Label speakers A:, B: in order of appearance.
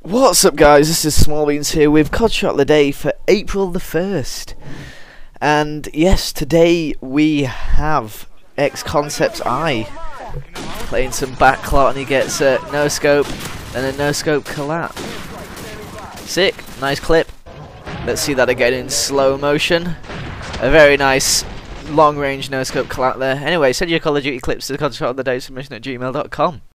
A: What's up, guys? This is Smallbeans here with CoDShotOfTheDay for April the 1st. And yes, today we have xCoNcepTz playing some backclot, and he gets a no scope and a no scope collapse. Sick, nice clip. Let's see that again in slow motion. A very nice long range no scope collapse there. Anyway, send your Call of Duty clips to the CoDSOTDsubmission@gmail.com.